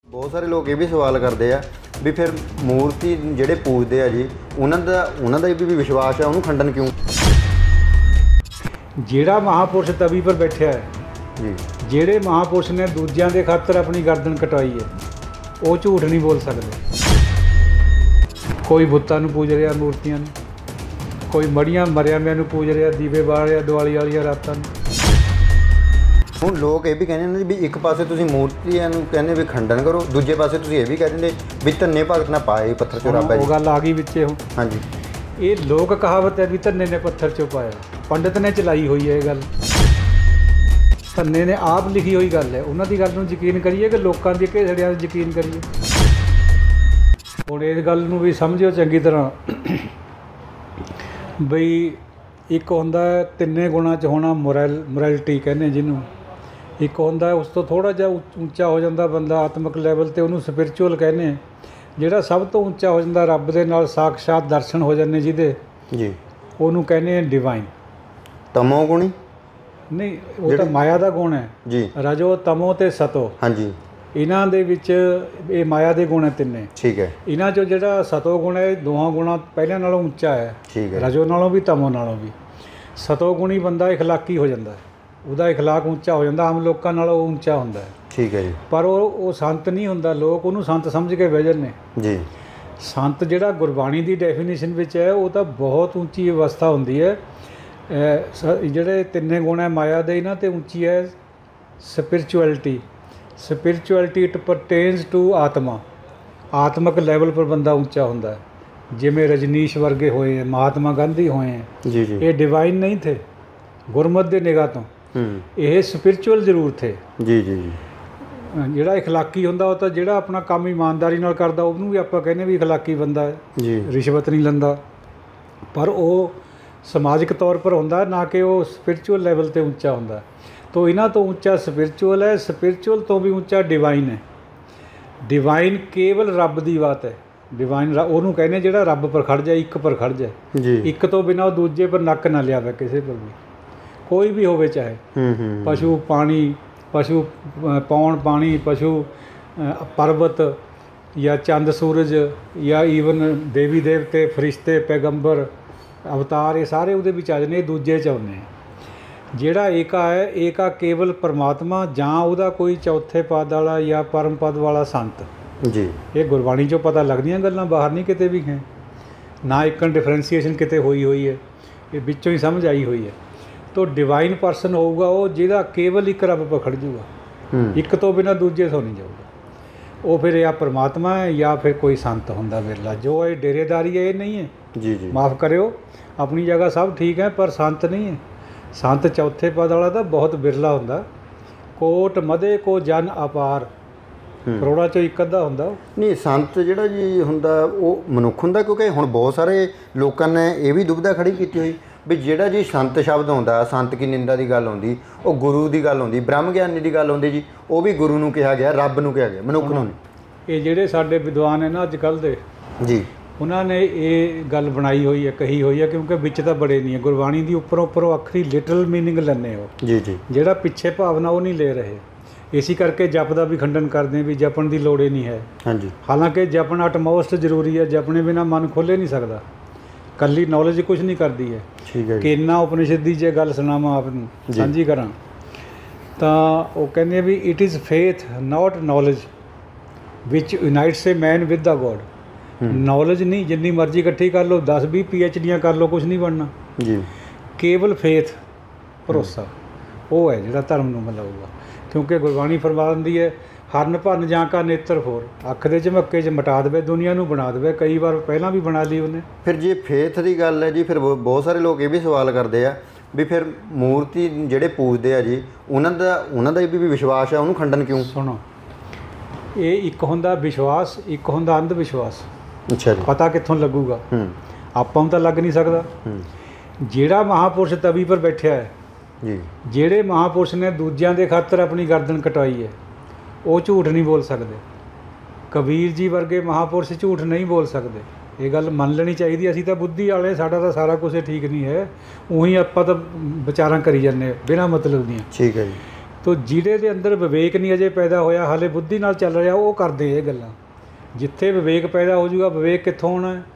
बहुत सारे लोग ये भी सवाल करते हैं भी फिर मूर्ति ਜਿਹੜੇ पूजते हैं जी ਉਹਨਾਂ ਦਾ भी विश्वास है, ਉਹਨੂੰ खंडन क्यों? ਜਿਹੜਾ ਮਹਾਪੁਰਸ਼ ਤਵੀ ਪਰ ਬੈਠਿਆ ਹੈ जी, ਜਿਹੜੇ ਮਹਾਪੁਰਸ਼ ਨੇ ਦੂਜਿਆਂ ਦੇ ਖਾਤਰ ਆਪਣੀ ਗਰਦਨ ਕਟਵਾਈ ਹੈ ਉਹ ਝੂਠ ਨਹੀਂ ਬੋਲ ਸਕਦੇ। ਕੋਈ ਬੁੱਤਾਂ ਨੂੰ ਪੂਜ ਰਿਹਾ, ਮੂਰਤੀਆਂ ਨੂੰ, ਕੋਈ ਮੜੀਆਂ ਮਰਿਆ ਨੂੰ ਪੂਜ ਰਿਹਾ, ਦੀਵੇ ਬਾਲ ਰਿਹਾ ਦੀਵਾਲੀ ਵਾਲੀਆਂ ਰਾਤਾਂ ਨੂੰ। ਹੁਣ ਲੋਕ ਇਹ ਵੀ ਕਹਿੰਦੇ ਨੇ ਵੀ ਇੱਕ ਪਾਸੇ ਤੁਸੀਂ ਮੂਰਤੀਆਂ ਨੂੰ ਕਹਿੰਦੇ ਵੀ ਖੰਡਨ ਕਰੋ, ਦੂਜੇ ਪਾਸੇ ਤੁਸੀਂ ਇਹ ਵੀ ਕਹਿ ਦਿੰਦੇ ਵੀ ਧੰਨੇ ਭਗਤ ਨਾ ਪਾਏ ਪੱਥਰ ਚੋਂ ਰੱਬ ਹੈ। ਉਹ ਗੱਲ ਆ ਗਈ ਵਿੱਚੇ ਹੁਣ। ਹਾਂਜੀ, ਇਹ ਲੋਕ ਕਹਾਵਤ ਹੈ ਵੀ ਧੰਨੇ ਨੇ ਪੱਥਰ ਚੋਂ ਪਾਇਆ, ਪੰਡਿਤ ਨੇ ਚਲਾਈ ਹੋਈ ਹੈ ਇਹ ਗੱਲ। ਧੰਨੇ ਨੇ ਆਪ ਲਿਖੀ ਹੋਈ ਗੱਲ ਹੈ, ਉਹਨਾਂ ਦੀ ਗੱਲ ਨੂੰ ਯਕੀਨ ਕਰੀਏ ਕਿ ਲੋਕਾਂ ਦੀ ਘੇੜਿਆਂ 'ਤੇ ਯਕੀਨ ਕਰੀਏ। ਹੁਣ ਇਸ ਗੱਲ ਨੂੰ ਵੀ ਸਮਝਿਓ ਚੰਗੀ ਤਰ੍ਹਾਂ ਬਈ ਇੱਕ ਹੁੰਦਾ ਤਿੰਨੇ ਗੁਣਾਂ 'ਚ ਹੋਣਾ ਮੋਰੈਲਿਟੀ ਕਹਿੰਦੇ ਜਿਹਨੂੰ, ਇੱਕ ਹੁੰਦਾ ਉਸ ਤੋਂ ਥੋੜ੍ਹਾ ਜਿਹਾ ਉੱਚਾ ਹੋ ਜਾਂਦਾ ਬੰਦਾ ਆਤਮਿਕ ਲੈਵਲ 'ਤੇ, ਉਹਨੂੰ ਸਪਿਰਚੁਅਲ ਕਹਿੰਦੇ। ਜਿਹੜਾ ਸਭ ਤੋਂ ਉੱਚਾ ਹੋ ਜਾਂਦਾ ਰੱਬ ਦੇ ਨਾਲ ਸਾਕਸ਼ਾਤ ਦਰਸ਼ਨ ਹੋ ਜਾਂਦੇ ਜਿਹਦੇ ਜੀ, ਉਹਨੂੰ ਕਹਿੰਦੇ ਡਿਵਾਈਨ। ਤਮੋ ਗੁਣੀ ਨਹੀਂ, ਉਹ ਤਾਂ ਮਾਇਆ ਦਾ ਗੁਣ ਹੈ ਜੀ, ਰਜੋ ਤਮੋ ਤੇ ਸਤੋ। ਹਾਂਜੀ, ਇਹਨਾਂ ਦੇ ਵਿੱਚ ਇਹ ਮਾਇਆ ਦੇ ਗੁਣ ਹੈ ਤਿੰਨੇ। ਠੀਕ ਹੈ। ਇਹਨਾਂ 'ਚੋਂ ਜਿਹੜਾ ਸਤੋ ਗੁਣ ਹੈ ਦੋਹਾਂ ਗੁਣਾਂ ਪਹਿਲਿਆਂ ਨਾਲੋਂ ਉੱਚਾ ਹੈ, ਠੀਕ ਹੈ। ਰਜੋ ਨਾਲੋਂ ਵੀ ਤਮੋ ਨਾਲੋਂ ਵੀ। ਸਤੋ ਗੁਣੀ ਬੰਦਾ ਇਖਲਾਕੀ ਹੋ ਜਾਂਦਾ, ਉਹਦਾ ਇਖਲਾਕ ਉੱਚਾ ਹੋ ਜਾਂਦਾ, ਆਮ ਲੋਕਾਂ ਨਾਲੋਂ ਉੱਚਾ ਹੁੰਦਾ ਹੈ। ਠੀਕ ਹੈ ਜੀ। ਪਰ ਉਹ ਸੰਤ ਨਹੀਂ ਹੁੰਦਾ, ਲੋਕ ਉਹਨੂੰ ਸੰਤ ਸਮਝ ਕੇ ਬਹਿ ਜਾਂਦੇ ਜੀ। ਸੰਤ ਜਿਹੜਾ ਗੁਰਬਾਣੀ ਦੀ ਡੈਫੀਨੇਸ਼ਨ ਵਿੱਚ ਹੈ ਉਹ ਤਾਂ ਬਹੁਤ ਉੱਚੀ ਅਵਸਥਾ ਹੁੰਦੀ ਹੈ। ਜਿਹੜੇ ਤਿੰਨੇ ਗੁਣ ਹੈ ਮਾਇਆ ਦੇ, ਇਹਨਾਂ 'ਤੇ ਉੱਚੀ ਹੈ spirituality. Spirituality it pertains to ਆਤਮਾ। ਆਤਮਿਕ ਲੈਵਲ ਪਰ ਬੰਦਾ ਉੱਚਾ ਹੁੰਦਾ ਹੈ, ਜਿਵੇਂ ਰਜਨੀਸ਼ ਵਰਗੇ ਹੋਏ ਹੈ, ਮਹਾਤਮਾ ਗਾਂਧੀ ਹੋਏ ਹੈ। ਜੀ ਜੀ, ਇਹ ਡਿਵਾਈਨ ਨਹੀਂ ਥੇ ਗੁਰਮਤ ਦੇ ਨਿਗਾਹ ਤੋਂ, ਇਹ ਸਪਿਰਚੁਅਲ ਜ਼ਰੂਰ ਥੇ। ਜੀ ਜੀ ਜੀ। ਜਿਹੜਾ ਇਖਲਾਕੀ ਹੁੰਦਾ ਉਹ ਤਾਂ ਜਿਹੜਾ ਆਪਣਾ ਕੰਮ ਇਮਾਨਦਾਰੀ ਨਾਲ ਕਰਦਾ ਉਹਨੂੰ ਵੀ ਆਪਾਂ ਕਹਿੰਦੇ ਵੀ ਇਖਲਾਕੀ ਬੰਦਾ ਹੈ ਜੀ, ਰਿਸ਼ਵਤ ਨਹੀਂ ਲੈਂਦਾ, ਪਰ ਉਹ ਸਮਾਜਿਕ ਤੌਰ ਪਰ ਹੁੰਦਾ ਨਾ ਕਿ ਉਹ ਸਪਿਰਚੁਅਲ ਲੈਵਲ 'ਤੇ ਉੱਚਾ ਹੁੰਦਾ। ਤੋ ਇਹਨਾਂ ਤੋਂ ਉੱਚਾ ਸਪਿਰਚੁਅਲ ਹੈ, ਸਪਿਰਚੁਅਲ ਤੋਂ ਵੀ ਉੱਚਾ ਡਿਵਾਈਨ ਹੈ। ਡਿਵਾਈਨ ਕੇਵਲ ਰੱਬ ਦੀ ਬਾਤ ਹੈ। ਡਿਵਾਈਨ ਉਹਨੂੰ ਕਹਿੰਦੇ ਜਿਹੜਾ ਰੱਬ ਪਰ ਖੜ ਜਾਏ, ਇੱਕ ਪਰ ਖੜ ਜਾਏ ਜੀ। ਇੱਕ ਤੋਂ ਬਿਨਾਂ ਉਹ ਦੂਜੇ ਪਰ ਨੱਕ ਨਾ ਲਿਆਵੇ ਕਿਸੇ ਪਰ ਵੀ, ਕੋਈ ਵੀ ਹੋਵੇ, ਚਾਹੇ ਪਸ਼ੂ ਪਾਣੀ, ਪਸ਼ੂ ਪੌਣ ਪਾਣੀ, ਪਸ਼ੂ ਪਰਬਤ ਜਾਂ ਚੰਦ ਸੂਰਜ ਜਾਂ ਈਵਨ ਦੇਵੀ ਦੇਵਤੇ, ਫਰਿਸ਼ਤੇ, ਪੈਗੰਬਰ, ਅਵਤਾਰ, ਇਹ ਸਾਰੇ ਉਹਦੇ ਵਿੱਚ ਆ ਜਾਂਦੇ, ਦੂਜੇ 'ਚ ਆਉਂਦੇ। ਜਿਹੜਾ ਏਕਾ ਹੈ, ਏਕਾ ਕੇਵਲ ਪਰਮਾਤਮਾ ਜਾਂ ਉਹਦਾ ਕੋਈ ਚੌਥੇ ਪਦ ਵਾਲਾ ਜਾਂ ਪਰਮ ਪਦ ਵਾਲਾ ਸੰਤ ਜੀ। ਇਹ ਗੁਰਬਾਣੀ 'ਚੋਂ ਪਤਾ ਲੱਗਦੀਆਂ ਗੱਲਾਂ, ਬਾਹਰ ਨਹੀਂ ਕਿਤੇ ਵੀ ਹੈ, ਨਾ ਇੱਕ ਡਿਫਰੈਂਸੀਏਸ਼ਨ ਕਿਤੇ ਹੋਈ ਹੈ, ਇਹ ਵਿੱਚੋਂ ਹੀ ਸਮਝ ਆਈ ਹੋਈ ਹੈ। ਤੋ ਡਿਵਾਈਨ ਪਰਸਨ ਹੋਊਗਾ ਉਹ ਜਿਹਦਾ ਕੇਵਲ ਇੱਕ ਰੱਬ ਪਕੜ ਜੂਗਾ, ਇੱਕ ਤੋਂ ਬਿਨਾਂ ਦੂਜੇ ਤੋਂ ਨਹੀਂ ਜਾਊਗਾ। ਉਹ ਫਿਰ ਜਾਂ ਪਰਮਾਤਮਾ ਹੈ ਜਾਂ ਫਿਰ ਕੋਈ ਸੰਤ ਹੁੰਦਾ ਬਿਰਲਾ। ਜੋ ਇਹ ਡੇਰੇਦਾਰੀ ਹੈ ਇਹ ਨਹੀਂ ਹੈ। ਜੀ ਜੀ, ਮਾफ़ ਕਰਿਓ, ਆਪਣੀ ਜਗ੍ਹਾ ਸਭ ਠੀਕ ਹੈ ਪਰ ਸੰਤ ਨਹੀਂ ਹੈ। ਸੰਤ ਚੌਥੇ ਪਦ ਵਾਲਾ ਤਾਂ ਬਹੁਤ ਬਿਰਲਾ ਹੁੰਦਾ। ਕੋਟ ਮਦੇ ਕੋ ਜਨ ਅਪਾਰ, ਕਰੋੜਾਂ 'ਚੋਂ ਇੱਕ ਅੱਧਾ ਹੁੰਦਾ। ਨਹੀਂ, ਸੰਤ ਜਿਹੜਾ ਜੀ ਹੁੰਦਾ ਉਹ ਮਨੁੱਖ ਹੁੰਦਾ, ਕਿਉਂਕਿ ਹੁਣ ਬਹੁਤ ਸਾਰੇ ਲੋਕਾਂ ਨੇ ਇਹ ਵੀ ਦੁਬਿਧਾ ਖੜੀ ਕੀਤੀ ਹੋਈ ਵੀ ਜਿਹੜਾ ਜੀ ਸੰਤ ਸ਼ਬਦ ਆਉਂਦਾ, ਸੰਤ ਕੀ ਨਿੰਦਾ ਦੀ ਗੱਲ ਆਉਂਦੀ, ਉਹ ਗੁਰੂ ਦੀ ਗੱਲ ਆਉਂਦੀ, ਬ੍ਰਹਮ ਗਿਆਨੀ ਦੀ ਗੱਲ ਆਉਂਦੀ ਜੀ, ਉਹ ਵੀ ਗੁਰੂ ਨੂੰ ਕਿਹਾ ਗਿਆ, ਰੱਬ ਨੂੰ ਕਿਹਾ ਗਿਆ, ਮਨੁੱਖ ਨੂੰ ਨਹੀਂ। ਇਹ ਜਿਹੜੇ ਸਾਡੇ ਵਿਦਵਾਨ ਹੈ ਨਾ ਅੱਜ ਕੱਲ੍ਹ ਦੇ ਜੀ, ਉਹਨਾਂ ਨੇ ਇਹ ਗੱਲ ਬਣਾਈ ਹੋਈ ਹੈ, ਕਹੀ ਹੋਈ ਹੈ, ਕਿਉਂਕਿ ਵਿੱਚ ਤਾਂ ਬੜੇ ਨਹੀਂ ਹੈ ਗੁਰਬਾਣੀ ਦੀ, ਉੱਪਰੋਂ ਅੱਖਰੀ ਲਿਟਰਲ ਮੀਨਿੰਗ ਲੈਂਦੇ ਉਹ। ਜੀ ਜੀ, ਜਿਹੜਾ ਪਿੱਛੇ ਭਾਵਨਾ ਉਹ ਨਹੀਂ ਲੈ ਰਹੇ। ਇਸੇ ਕਰਕੇ ਜਪ ਦਾ ਵੀ ਖੰਡਨ ਕਰਦੇ ਵੀ ਜਪਣ ਦੀ ਲੋੜ ਹੀ ਨਹੀਂ ਹੈ। ਹਾਂਜੀ, ਹਾਲਾਂਕਿ ਜਪਣ ਅਟਮੋਸਟ ਜ਼ਰੂਰੀ ਹੈ, ਜਪਣੇ ਬਿਨਾਂ ਮਨ ਖੋਲ੍ਹ ਨਹੀਂ ਸਕਦਾ। ਕੱਲੀ ਨੌਲੇਜ ਕੁਝ ਨਹੀਂ ਕਰਦੀ ਹੈ। ਠੀਕ ਹੈ। ਕੇਨਾ ਉਪਨਿਸ਼ਦ ਦੀ ਜੇ ਗੱਲ ਸੁਣਾਵਾਂ ਆਪ ਨੂੰ ਸਾਂਝੀ ਕਰਾਂ ਤਾਂ ਉਹ ਕਹਿੰਦੇ ਵੀ it is faith not knowledge which unites a man with the God. Knowledge ਨਹੀਂ, ਜਿੰਨੀ ਮਰਜ਼ੀ ਇਕੱਠੀ ਕਰ ਲਓ, 10-20 PhDਆਂ ਕਰ ਲਓ, ਕੁਝ ਨਹੀਂ ਬਣਨਾ ਜੀ। ਕੇਵਲ ਫੇਥ, ਭਰੋਸਾ, ਉਹ ਹੈ ਜਿਹੜਾ ਧਰਮ ਨੂੰ ਮਿਲਾਊਗਾ। ਕਿਉਂਕਿ ਗੁਰਬਾਣੀ ਫਰਮਾ ਦਿੰਦੀ ਹੈ ਹਰਨ ਭਰਨ ਜਾਂ ਕਾ ਨੇਤਰ ਫੋਰ, ਅੱਖ ਦੇ ਝਮੱਕੇ 'ਚ ਮਟਾ ਦੇਵੇ, ਦੁਨੀਆ ਨੂੰ ਬਣਾ ਦੇਵੇ। ਕਈ ਵਾਰ ਪਹਿਲਾਂ ਵੀ ਬਣਾ ਲਈ ਉਹਨੇ। ਫਿਰ ਜੇ ਫੇਥ ਦੀ ਗੱਲ ਹੈ ਜੀ, ਫਿਰ ਬਹੁਤ ਸਾਰੇ ਲੋਕ ਇਹ ਵੀ ਸਵਾਲ ਕਰਦੇ ਆ ਵੀ ਫਿਰ ਮੂਰਤੀ ਜਿਹੜੇ ਪੂਜਦੇ ਆ ਜੀ ਉਹਨਾਂ ਦਾ ਵੀ ਵਿਸ਼ਵਾਸ ਹੈ, ਉਹਨੂੰ ਖੰਡਨ ਕਿਉਂ? ਸੁਣੋ, ਇਹ ਇੱਕ ਹੁੰਦਾ ਵਿਸ਼ਵਾਸ, ਇੱਕ ਹੁੰਦਾ ਅੰਧ ਵਿਸ਼ਵਾਸ। ਅੱਛਾ ਜੀ। ਪਤਾ ਕਿੱਥੋਂ ਲੱਗੂਗਾ? ਆਪਾਂ ਨੂੰ ਤਾਂ ਲੱਗ ਨਹੀਂ ਸਕਦਾ। ਜਿਹੜਾ ਮਹਾਪੁਰਸ਼ ਤਵੀ ਪਰ ਬੈਠਿਆ ਹੈ ਜੀ, ਜਿਹੜੇ ਮਹਾਪੁਰਸ਼ ਨੇ ਦੂਜਿਆਂ ਦੇ ਖਾਤਰ ਆਪਣੀ ਗਰਦਨ ਕਟਵਾਈ ਹੈ, ਉਹ ਝੂਠ ਨਹੀਂ ਬੋਲ ਸਕਦੇ। ਕਬੀਰ ਜੀ ਵਰਗੇ ਮਹਾਪੁਰਸ਼ ਝੂਠ ਨਹੀਂ ਬੋਲ ਸਕਦੇ। ਇਹ ਗੱਲ ਮੰਨ ਲੈਣੀ ਚਾਹੀਦੀ। ਅਸੀਂ ਤਾਂ ਬੁੱਧੀ ਵਾਲੇ, ਸਾਡਾ ਤਾਂ ਸਾਰਾ ਕੁਝ ਠੀਕ ਨਹੀਂ ਹੈ, ਉਹੀ ਆਪਾਂ ਤਾਂ ਵਿਚਾਰਾਂ ਕਰੀ ਜਾਂਦੇ ਬਿਨਾਂ ਮਤਲਬ ਦੀਆਂ। ਠੀਕ ਹੈ ਜੀ। ਤੋ ਜਿਹਦੇ ਦੇ ਅੰਦਰ ਵਿਵੇਕ ਨਹੀਂ ਅਜੇ ਪੈਦਾ ਹੋਇਆ, ਹਾਲੇ ਬੁੱਧੀ ਨਾਲ ਚੱਲ ਰਿਹਾ, ਉਹ ਕਰਦੇ ਇਹ ਗੱਲਾਂ। ਜਿੱਥੇ ਵਿਵੇਕ ਪੈਦਾ ਹੋ ਜਾਊਗਾ, ਵਿਵੇਕ ਕਿੱਥੋਂ ਹੋਣਾ ਹੈ?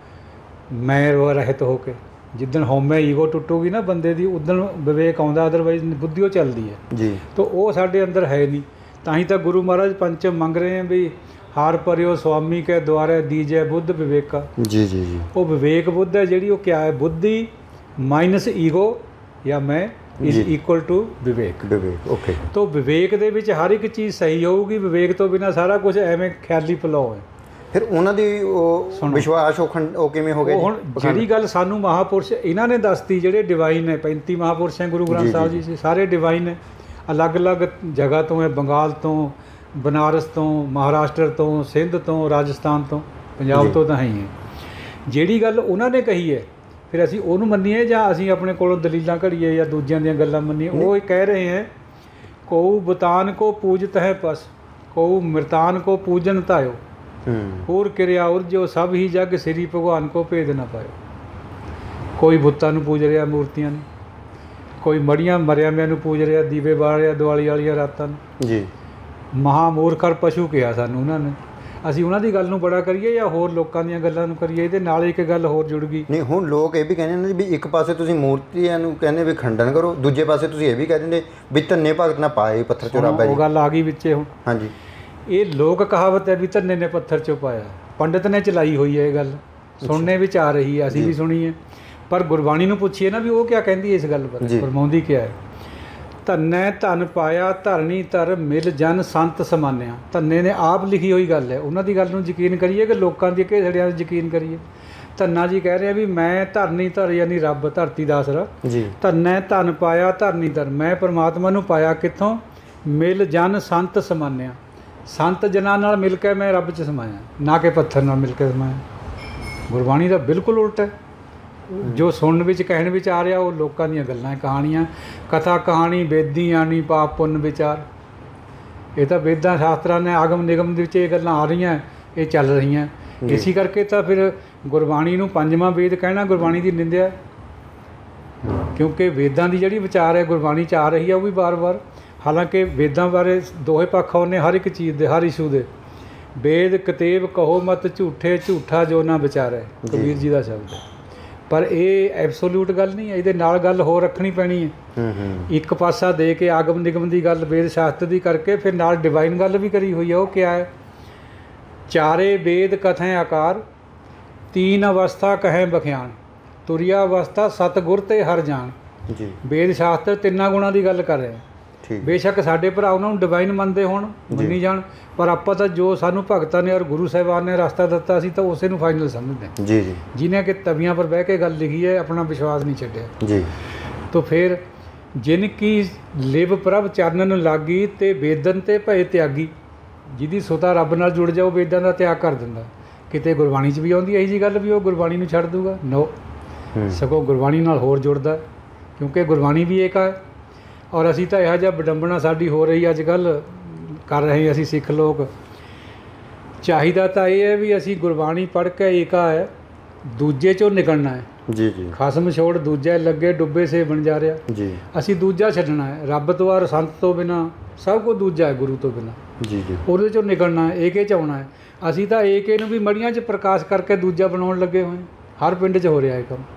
ਮੈਂ ਰਹਿਤ ਹੋ ਕੇ। ਜਿੱਦਣ ਹਉਮੈ ਈਗੋ ਟੁੱਟੂਗੀ ਨਾ ਬੰਦੇ ਦੀ, ਉਦਣ ਵਿਵੇਕ ਆਉਂਦਾ, ਅਦਰਵਾਈਜ਼ ਬੁੱਧੀ ਉਹ ਚੱਲਦੀ ਹੈ ਜੀ। ਤੋ ਉਹ ਸਾਡੇ ਅੰਦਰ ਹੈ ਨਹੀਂ। ਤਾਂ ਹੀ ਤਾਂ ਗੁਰੂ ਮਹਾਰਾਜ ਪੰਚਮ ਮੰਗ ਰਹੇ ਹੈ ਵੀ ਹਾਰ ਭਰਿਓ ਸੁਆਮੀ ਕੇ ਦੁਆਰੇ ਦੀਜੈ ਬੁੱਧ ਵਿਵੇਕਾ। ਜੀ ਜੀ ਜੀ। ਉਹ ਵਿਵੇਕ ਬੁੱਧ ਹੈ ਜਿਹੜੀ, ਉਹ ਕਿਆ ਹੈ? ਬੁੱਧੀ ਮਾਈਨਸ ਈਗੋ ਜਾਂ ਮੈਂ is equal to vivek. Vivek, okay. ਤੋ ਵਿਵੇਕ ਦੇ ਵਿੱਚ ਹਰ ਇੱਕ ਚੀਜ਼ ਸਹੀ ਹੋਊਗੀ। ਵਿਵੇਕ ਤੋਂ ਬਿਨਾਂ ਸਾਰਾ ਕੁਝ ਐਵੇਂ ਖਿਆਲੀ ਪਲਾਓ ਹੈ। ਫਿਰ ਉਹਨਾਂ ਦੀ ਉਹ ਵਿਸ਼ਵਾਸ ਉਹ ਕਿਵੇਂ ਹੋ ਗਿਆ? ਹੁਣ ਜਿਹੜੀ ਗੱਲ ਸਾਨੂੰ ਮਹਾਪੁਰਸ਼ ਇਹਨਾਂ ਨੇ ਦੱਸਤੀ, ਜਿਹੜੇ ਡਿਵਾਈਨ ਹੈ, 35 ਮਹਾਪੁਰਸ਼ ਹੈ ਗੁਰੂ ਗ੍ਰੰਥ ਸਾਹਿਬ ਜੀ, ਸਾਰੇ ਡਿਵਾਈਨ ਹੈ, ਅਲੱਗ-ਅਲੱਗ ਜਗ੍ਹਾ ਤੋਂ ਹੈ, ਬੰਗਾਲ ਤੋਂ, ਬਨਾਰਸ ਤੋਂ, ਮਹਾਰਾਸ਼ਟਰ ਤੋਂ, ਸਿੰਧ ਤੋਂ, ਰਾਜਸਥਾਨ ਤੋਂ, ਪੰਜਾਬ ਤੋਂ ਤਾਂ ਹੈ ਹੀ ਹੈ। ਜਿਹੜੀ ਗੱਲ ਉਹਨਾਂ ਨੇ ਕਹੀ ਹੈ, ਫਿਰ ਅਸੀਂ ਉਹਨੂੰ ਮੰਨੀਏ ਜਾਂ ਅਸੀਂ ਆਪਣੇ ਕੋਲੋਂ ਦਲੀਲਾਂ ਘੜੀਏ ਜਾਂ ਦੂਜਿਆਂ ਦੀਆਂ ਗੱਲਾਂ ਮੰਨੀਏ? ਉਹ ਕਹਿ ਰਹੇ ਹੈ, ਕਉ ਬਤਾਨ ਕੋ ਪੂਜਤ ਹੈ ਪਸ, ਕਉ ਮ੍ਰਿਤਾਨ ਕੋ ਪੂਜਨ ਧਾਇਓ, ਹੋਰ ਕਿਰਿਆ ਉਰਜੋ ਸਭ ਹੀ ਜਗ ਸ੍ਰੀ ਭਗਵਾਨ ਕੋ ਭੇਦ ਨਾ ਪਾਇਓ। ਕੋਈ ਬੁੱਤਾਂ ਨੂੰ ਪੂਜ ਰਿਹਾ, ਮੂਰਤੀਆਂ ਨੂੰ, ਕੋਈ ਮੜੀਆਂ ਮਰਿਆਮਿਆਂ ਨੂੰ ਪੂਜ ਰਿਹਾ, ਦੀਵੇ ਬਾਲ ਰਿਹਾ ਦੀਵਾਲੀ ਵਾਲੀਆਂ ਰਾਤਾਂ ਨੂੰ ਜੀ। ਮਹਾਮੂਰਖਰ ਪਸ਼ੂ ਕਿਹਾ ਸਾਨੂੰ ਉਹਨਾਂ ਨੇ। ਅਸੀਂ ਉਹਨਾਂ ਦੀ ਗੱਲ ਨੂੰ ਬੜਾ ਕਰੀਏ ਜਾਂ ਹੋਰ ਲੋਕਾਂ ਦੀਆਂ ਗੱਲਾਂ ਨੂੰ ਕਰੀਏ? ਇਹਦੇ ਨਾਲ ਇੱਕ ਗੱਲ ਹੋਰ ਜੁੜ ਗਈ। ਨਹੀਂ, ਹੁਣ ਲੋਕ ਇਹ ਵੀ ਕਹਿੰਦੇ ਨੇ ਵੀ ਇੱਕ ਪਾਸੇ ਤੁਸੀਂ ਮੂਰਤੀਆਂ ਨੂੰ ਕਹਿੰਦੇ ਵੀ ਖੰਡਨ ਕਰੋ, ਦੂਜੇ ਪਾਸੇ ਤੁਸੀਂ ਇਹ ਵੀ ਕਹਿ ਦਿੰਦੇ ਵੀ ਧੰਨੇ ਭਗਤ ਨਾ ਪਾਏ ਪੱਥਰ ਚੋਂ ਰੱਬ ਹੈ। ਉਹ ਗੱਲ ਆ ਗਈ ਵਿੱਚੇ ਹੁਣ। ਹਾਂਜੀ, ਇਹ ਲੋਕ ਕਹਾਵਤ ਹੈ ਵੀ ਧੰਨੇ ਨੇ ਪੱਥਰ ਚੋਂ ਪਾਇਆ। ਪੰਡਿਤ ਨੇ ਚਲਾਈ ਹੋਈ ਹੈ ਇਹ ਗੱਲ, ਸੁਣਨੇ ਵਿੱਚ ਆ ਰਹੀ ਹੈ, ਅਸੀਂ ਵੀ ਸੁਣੀ ਹੈ। ਪਰ ਗੁਰਬਾਣੀ ਨੂੰ ਪੁੱਛੀਏ ਨਾ ਵੀ ਉਹ ਕਿਆ ਕਹਿੰਦੀ ਹੈ ਇਸ ਗੱਲ ਪਰ, ਫਰਮਾਉਂਦੀ ਕਿਆ ਹੈ? ਧੰਨੇ ਧਨ ਪਾਇਆ ਧਰਨੀ ਧਰ ਮਿਲ ਜਨ ਸੰਤ ਸਮਾਨਿਆ। ਧੰਨੇ ਨੇ ਆਪ ਲਿਖੀ ਹੋਈ ਗੱਲ ਹੈ। ਉਹਨਾਂ ਦੀ ਗੱਲ ਨੂੰ ਯਕੀਨ ਕਰੀਏ ਕਿ ਲੋਕਾਂ ਦੀ ਘੇੜਿਆਂ 'ਤੇ ਯਕੀਨ ਕਰੀਏ? ਧੰਨਾ ਜੀ ਕਹਿ ਰਿਹਾ ਵੀ ਮੈਂ ਧਰਨੀ ਧਰ ਯਾਨੀ ਰੱਬ, ਧਰਤੀ ਦਾ ਆਸਰਾ ਜੀ। ਧੰਨੇ ਧਨ ਪਾਇਆ ਧਰਨੀ ਧਰ, ਮੈਂ ਪਰਮਾਤਮਾ ਨੂੰ ਪਾਇਆ ਕਿੱਥੋਂ? ਮਿਲ ਜਨ ਸੰਤ ਸਮਾਨਿਆ। ਸੰਤ ਜਨਾਂ ਨਾਲ ਮਿਲ ਕੇ ਮੈਂ ਰੱਬ 'ਚ ਸਮਾਇਆ, ਨਾ ਕਿ ਪੱਥਰ ਨਾਲ ਮਿਲ ਕੇ ਸਮਾਇਆ। ਗੁਰਬਾਣੀ ਦਾ ਬਿਲਕੁਲ ਉਲਟ ਹੈ। ਜੋ ਸੁਣਨ ਵਿੱਚ ਕਹਿਣ ਵਿੱਚ ਆ ਰਿਹਾ ਉਹ ਲੋਕਾਂ ਦੀਆਂ ਗੱਲਾਂ, ਕਹਾਣੀਆਂ, ਕਥਾ ਕਹਾਣੀ ਵੇਦੀ ਆਣੀ ਪਾਪ ਪੁੰਨ ਵਿਚਾਰ। ਇਹ ਤਾਂ ਵੇਦਾਂ ਸ਼ਾਸਤਰਾਂ ਨੇ ਆਗਮ ਨਿਗਮ ਦੇ ਵਿੱਚ ਇਹ ਗੱਲਾਂ ਆ ਰਹੀਆਂ, ਇਹ ਚੱਲ ਰਹੀਆਂ। ਇਸੇ ਕਰਕੇ ਤਾਂ ਫਿਰ ਗੁਰਬਾਣੀ ਨੂੰ ਪੰਜਵਾਂ ਵੇਦ ਕਹਿਣਾ ਗੁਰਬਾਣੀ ਦੀ ਨਿੰਦਿਆ, ਕਿਉਂਕਿ ਵੇਦਾਂ ਦੀ ਜਿਹੜੀ ਵਿਚਾਰ ਹੈ ਗੁਰਬਾਣੀ 'ਚ ਆ ਰਹੀ ਹੈ ਉਹ ਵੀ ਵਾਰ-ਵਾਰ। ਹਾਲਾਂਕਿ ਵੇਦਾਂ ਬਾਰੇ ਦੋਹੇ ਪੱਖ ਉਹਨੇ ਹਰ ਇੱਕ ਚੀਜ਼ ਦੇ, ਹਰ ਇਸ਼ੂ ਦੇ। ਵੇਦ ਕਤੇਬ ਕਹੋ ਮਤ ਝੂਠੇ, ਝੂਠਾ ਜੋ ਨਾ ਵਿਚਾਰੈ, ਕਬੀਰ ਜੀ ਦਾ ਸ਼ਬਦ ਹੈ। ਪਰ ਇਹ ਐਬਸੋਲੂਟ ਗੱਲ ਨਹੀਂ ਹੈ, ਇਹਦੇ ਨਾਲ ਗੱਲ ਹੋਰ ਰੱਖਣੀ ਪੈਣੀ ਹੈ। ਇੱਕ ਪਾਸਾ ਦੇ ਕੇ ਆਗਮ ਨਿਗਮ ਦੀ ਗੱਲ, ਵੇਦ ਸ਼ਾਸਤਰ ਦੀ ਕਰਕੇ, ਫਿਰ ਨਾਲ ਡਿਵਾਈਨ ਗੱਲ ਵੀ ਕਰੀ ਹੋਈ ਹੈ। ਉਹ ਕਿਆ ਹੈ? ਚਾਰੇ ਵੇਦ ਕਥੈ ਆਕਾਰ, ਤੀਨ ਅਵਸਥਾ ਕਹੈ ਬਖਿਆਨ, ਤੁਰਿਆ ਅਵਸਥਾ ਸਤਿਗੁਰ ਤੇ ਹਰ ਜਾਣ। ਵੇਦ ਸ਼ਾਸਤਰ ਤਿੰਨਾਂ ਗੁਣਾਂ ਦੀ ਗੱਲ ਕਰ ਰਹੇ। ਬੇਸ਼ੱਕ ਸਾਡੇ ਭਰਾ ਉਹਨਾਂ ਨੂੰ ਡਿਵਾਈਨ ਮੰਨਦੇ ਹੋਣ, ਮੰਨੀ ਜਾਣ, ਪਰ ਆਪਾਂ ਤਾਂ ਜੋ ਸਾਨੂੰ ਭਗਤਾਂ ਨੇ ਔਰ ਗੁਰੂ ਸਾਹਿਬਾਨ ਨੇ ਰਸਤਾ ਦਿੱਤਾ, ਅਸੀਂ ਤਾਂ ਉਸੇ ਨੂੰ ਫਾਈਨਲ ਸਮਝਦੇ ਹਾਂ ਜੀ ਜੀ। ਜਿਹਨੇ ਕਿ ਤਵੀਆਂ ਪਰ ਬਹਿ ਕੇ ਗੱਲ ਲਿਖੀ ਹੈ, ਆਪਣਾ ਵਿਸ਼ਵਾਸ ਨਹੀਂ ਛੱਡਿਆ ਜੀ। ਤਾਂ ਫਿਰ ਜਿਨ ਕੀ ਲਿਵ ਪ੍ਰਭ ਚਰਨਨ ਲਾਗੀ, ਤੇ ਵੇਦਨ ਤੇ ਭਏ ਤਿਆਗੀ। ਜਿਹਦੀ ਸੁਤਾ ਰੱਬ ਨਾਲ ਜੁੜ ਜਾਓ, ਵੇਦਾਂ ਦਾ ਤਿਆਗ ਕਰ ਦਿੰਦਾ। ਕਿਤੇ ਗੁਰਬਾਣੀ 'ਚ ਵੀ ਆਉਂਦੀ ਇਹੀ ਜਿਹੀ ਗੱਲ ਵੀ ਉਹ ਗੁਰਬਾਣੀ ਨੂੰ ਛੱਡ ਦੂਗਾ? ਨੋ, ਸਗੋਂ ਗੁਰਬਾਣੀ ਨਾਲ ਹੋਰ ਜੁੜਦਾ, ਕਿਉਂਕਿ ਗੁਰਬਾਣੀ ਵੀ ਏਕ ਹੈ। ਔਰ ਅਸੀਂ ਤਾਂ ਇਹੋ ਜਿਹਾ ਵਿਡੰਬਣਾ ਸਾਡੀ ਹੋ ਰਹੀ ਅੱਜ ਕੱਲ੍ਹ ਕਰ ਰਹੇ ਅਸੀਂ ਸਿੱਖ ਲੋਕ। ਚਾਹੀਦਾ ਤਾਂ ਇਹ ਹੈ ਵੀ ਅਸੀਂ ਗੁਰਬਾਣੀ ਪੜ੍ਹ ਕੇ ਏਕਾ ਹੈ, ਦੂਜੇ 'ਚੋਂ ਨਿਕਲਣਾ ਹੈ ਜੀ ਜੀ। ਖਸਮ ਛੋੜ ਦੂਜਾ ਲੱਗੇ ਡੁੱਬੇ ਸੇ ਬਣ ਜਾ ਰਿਹਾ ਜੀ। ਅਸੀਂ ਦੂਜਾ ਛੱਡਣਾ ਹੈ, ਰੱਬ ਤੋਂ ਔਰ ਸੰਤ ਤੋਂ ਬਿਨਾਂ ਸਭ ਕੁਝ ਦੂਜਾ ਹੈ, ਗੁਰੂ ਤੋਂ ਬਿਨਾਂ ਜੀ ਜੀ। ਉਹਦੇ 'ਚੋਂ ਨਿਕਲਣਾ ਹੈ, ਏਕੇ 'ਚ ਆਉਣਾ ਹੈ। ਅਸੀਂ ਤਾਂ ਏਕੇ ਨੂੰ ਵੀ ਮੜੀਆਂ 'ਚ ਪ੍ਰਕਾਸ਼ ਕਰਕੇ ਦੂਜਾ ਬਣਾਉਣ ਲੱਗੇ ਹੋਏ। ਹਰ ਪਿੰਡ 'ਚ ਹੋ ਰਿਹਾ ਇਹ ਕੰਮ।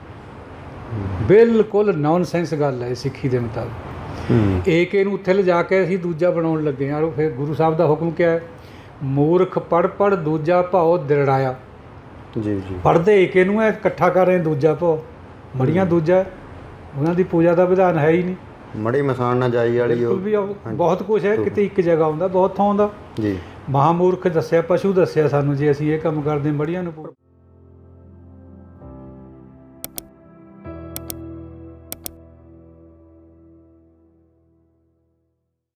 ਬਿਲਕੁਲ ਨੌਨਸੈਂਸ ਗੱਲ ਹੈ ਸਿੱਖੀ ਦੇ ਮੁਤਾਬਿਕ। ਏਕੇ ਨੂੰ ਉੱਥੇ ਲਿਜਾ ਕੇ ਅਸੀਂ ਦੂਜਾ ਬਣਾਉਣ ਲੱਗੇ ਹਾਂ। ਫਿਰ ਗੁਰੂ ਸਾਹਿਬ ਦਾ ਹੁਕਮ ਕਿਹਾ ਹੈ? ਮੂਰਖ ਪੜ੍ਹ ਪੜ੍ਹ ਦੂਜਾ ਭਾਉ ਦਿਰੜਾਇਆ ਜੀ ਜੀ। ਪੜ੍ਹਦੇ ਏਕੇ ਨੂੰ ਹੈ, ਇਕੱਠਾ ਕਰ ਰਹੇ ਦੂਜਾ ਭਾਉ, ਮੜੀਆਂ ਦੂਜਾ। ਉਹਨਾਂ ਦੀ ਪੂਜਾ ਦਾ ਵਿਧਾਨ ਹੈ ਹੀ ਨਹੀਂ। ਮੜੀ ਮਸਾਨ ਨਾ ਜਾਈ ਵਾਲੀ ਉਹ ਵੀ ਬਹੁਤ ਕੁਛ ਹੈ, ਕਿਤੇ ਇੱਕ ਜਗ੍ਹਾ ਆਉਂਦਾ, ਬਹੁਤ ਥਾਂ ਆਉਂਦਾ ਜੀ। ਮਹਾਮੂਰਖ ਦੱਸਿਆ, ਪਸ਼ੂ ਦੱਸਿਆ ਸਾਨੂੰ, ਜੇ ਅਸੀਂ ਇਹ ਕੰਮ ਕਰਦੇ ਮੜੀਆਂ ਨੂੰ